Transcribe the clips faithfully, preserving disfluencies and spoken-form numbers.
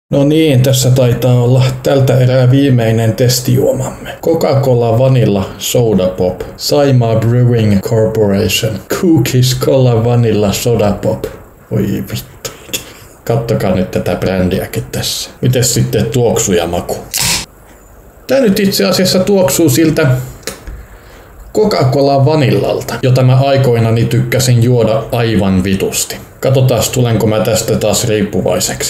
No niin, tässä taitaa olla tältä erää viimeinen testijuomamme. Coca-Cola Vanilla Soda Pop. Saimaa Brewing Corporation. Cookies Cola Vanilla Soda Pop. Oi vittu. Kattokaa nyt tätä brändiäkin tässä. Mites sitten tuoksu ja maku? Tää nyt itse asiassa tuoksuu siltä Coca-Cola Vanillalta, jota mä aikoinani tykkäsin juoda aivan vitusti. Katsotaan, tulenko mä tästä taas riippuvaiseksi.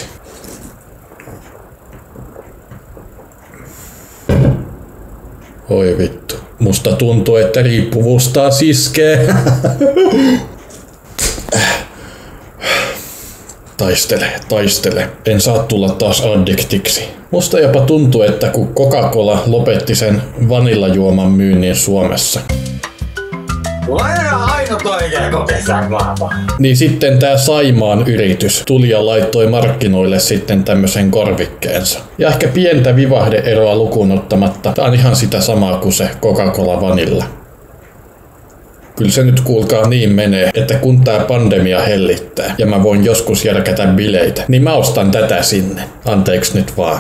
Oi vittu. Musta tuntuu, että riippuvuus taas iskee. Taistele, taistele. En saa tulla taas addiktiksi. Musta jopa tuntuu, että kun Coca-Cola lopetti sen vanillajuoman myynnin Suomessa, niin sitten tää Saimaan yritys tuli ja laittoi markkinoille sitten tämmösen korvikkeensa. Ja ehkä pientä vivahde-eroa lukuun ottamatta, tää on ihan sitä samaa kuin se Coca-Cola Vanilla. Kyllä se nyt kuulkaa niin menee, että kun tää pandemia hellittää ja mä voin joskus järkätä bileitä, niin mä ostan tätä sinne. Anteeksi nyt vaan.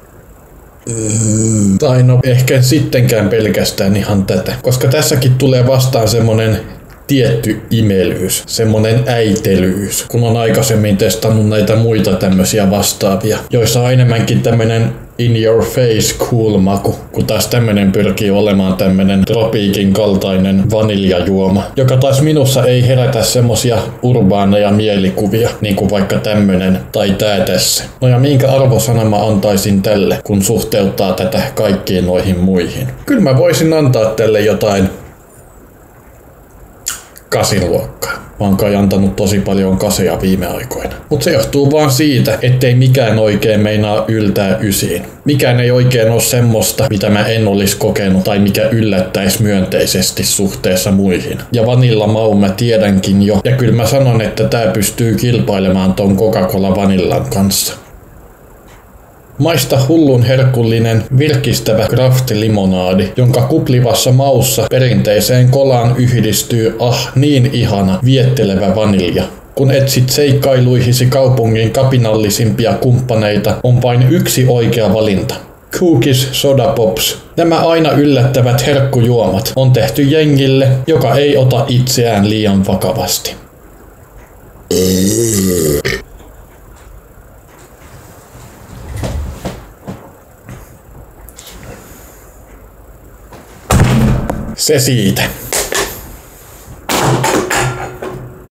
Mm. Tai no ehkä sittenkään pelkästään ihan tätä, koska tässäkin tulee vastaan semmonen tietty imelyys, semmonen äitelyys, kun on aikaisemmin testannut näitä muita tämmösiä vastaavia, joissa on enemmänkin tämmönen in your face cool maku, kun taas tämmönen pyrkii olemaan tämmönen tropiikin kaltainen vaniljajuoma, joka taas minussa ei herätä semmosia urbaaneja mielikuvia, niin kuin vaikka tämmönen tai tää tässä. No ja minkä arvosanan mä antaisin tälle, kun suhteuttaa tätä kaikkiin noihin muihin? Kyllä mä voisin antaa tälle jotain kasin luokkaa. Mä oon kai antanut tosi paljon kaseja viime aikoina. Mut se johtuu vaan siitä, ettei mikään oikein meinaa yltää ysiin. Mikään ei oikein oo semmoista, mitä mä en olis kokenut tai mikä yllättäis myönteisesti suhteessa muihin. Ja vanilla maun mä tiedänkin jo. Ja kyllä mä sanon, että tää pystyy kilpailemaan ton Coca-Cola Vanillan kanssa. Maista hullun herkullinen, virkistävä craft-limonaadi, jonka kuplivassa maussa perinteiseen kolaan yhdistyy ah niin ihana, viettelevä vanilja. Kun etsit seikkailuihisi kaupungin kapinallisimpia kumppaneita, on vain yksi oikea valinta. Cookies Soda Pops. Nämä aina yllättävät herkkujuomat on tehty jengille, joka ei ota itseään liian vakavasti. Se siitä.